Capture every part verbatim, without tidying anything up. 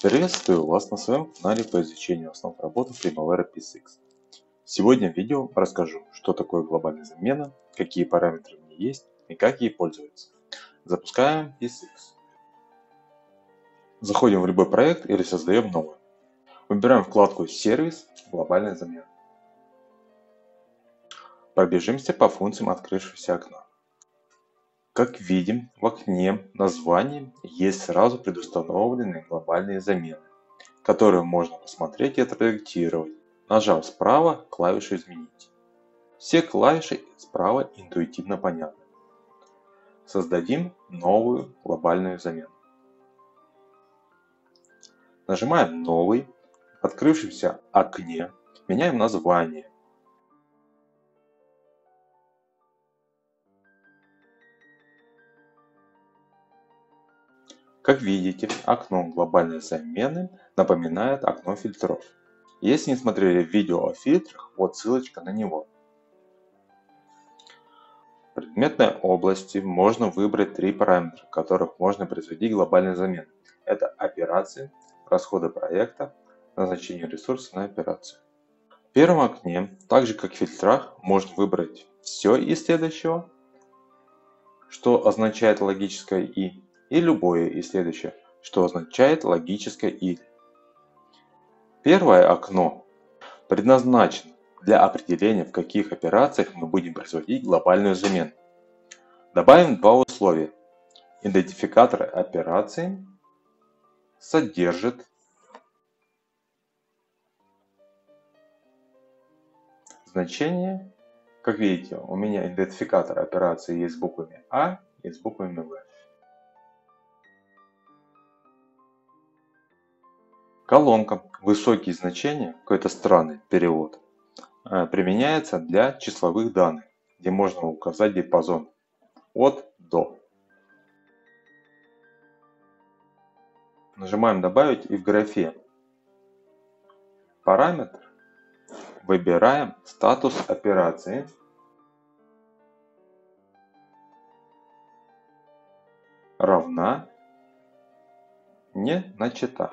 Приветствую вас на своем канале по изучению основ работы Primavera пи эс икс. Сегодня в видео расскажу, что такое глобальная замена, какие параметры в ней есть и как ей пользоваться. Запускаем пи эс икс. Заходим в любой проект или создаем новый. Выбираем вкладку «Сервис. Глобальная замена». Пробежимся по функциям открывшегося окна. Как видим, в окне названия есть сразу предустановленные глобальные замены, которые можно посмотреть и отредактировать, нажав справа клавишу «Изменить». Все клавиши справа интуитивно понятны. Создадим новую глобальную замену. Нажимаем «Новый», в открывшемся окне меняем название. Как видите, окно глобальной замены напоминает окно фильтров. Если не смотрели видео о фильтрах, вот ссылочка на него. В предметной области можно выбрать три параметра, в которых можно производить глобальные замены. Это операции, расходы проекта, назначение ресурса на операцию. В первом окне, так же как в фильтрах, можно выбрать все из следующего, что означает логическое «и», и любое из следующего, что означает логическое «или». Первое окно предназначено для определения, в каких операциях мы будем производить глобальную замену. Добавим два условия. Идентификатор операции содержит значение. Как видите, у меня идентификатор операции есть с буквами А и с буквами В. Колонка «Высокие значения», какой-то странный перевод, применяется для числовых данных, где можно указать диапазон от до. Нажимаем «Добавить» и в графе «Параметр» выбираем статус операции. Равна не начата.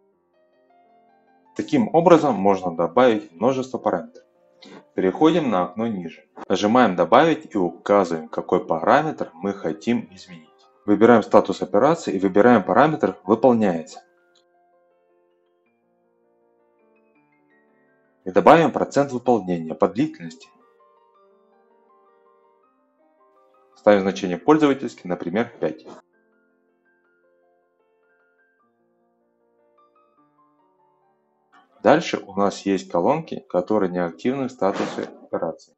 Таким образом можно добавить множество параметров. Переходим на окно ниже. Нажимаем «Добавить» и указываем, какой параметр мы хотим изменить. Выбираем статус операции и выбираем параметр «Выполняется». И добавим процент выполнения по длительности. Ставим значение пользовательский, например, пять. Дальше у нас есть колонки, которые не активны в статусе операции,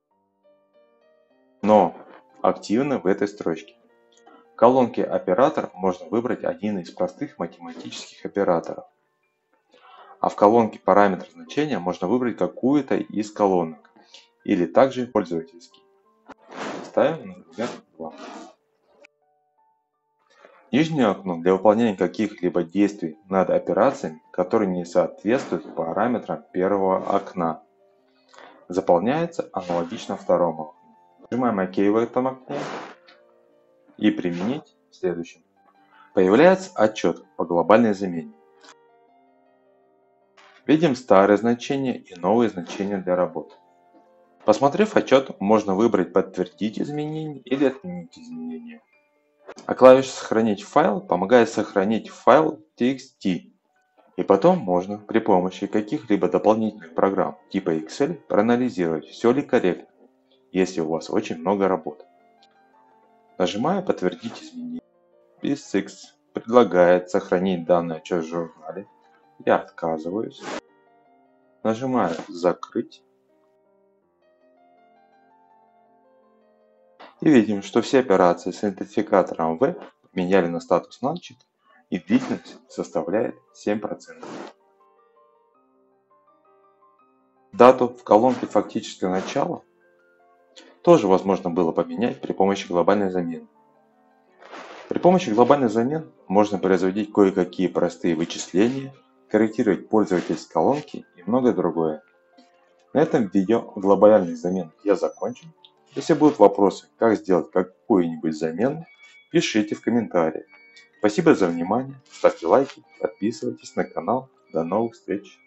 но активны в этой строчке. В колонке «Оператор» можно выбрать один из простых математических операторов, а в колонке «Параметр значения» можно выбрать какую-то из колонок, или также пользовательский. Ставим, например, два. Нижнее окно для выполнения каких-либо действий над операциями, которые не соответствуют параметрам первого окна, заполняется аналогично второму окну. Нажимаем «Ок» в этом окне и «Применить» в следующем. Появляется отчет по глобальной замене. Видим старые значения и новые значения для работы. Посмотрев отчет, можно выбрать «Подтвердить изменения» или «Отменить изменения». А клавиша «Сохранить файл» помогает сохранить файл txt. И потом можно при помощи каких-либо дополнительных программ типа Excel проанализировать, все ли корректно, если у вас очень много работы. Нажимаю «Подтвердить изменения». пи эс икс предлагает сохранить данный отчет в журнале. Я отказываюсь. Нажимаю «Закрыть». И видим, что все операции с идентификатором В поменяли на статус начат, и длительность составляет семь процентов. Дату в колонке «Фактическое начало» тоже возможно было поменять при помощи глобальной замены. При помощи глобальной замены можно производить кое-какие простые вычисления, корректировать пользовательские колонки и многое другое. На этом видео глобальных замен я закончил. Если будут вопросы, как сделать какую-нибудь замену, пишите в комментариях. Спасибо за внимание, ставьте лайки, подписывайтесь на канал. До новых встреч!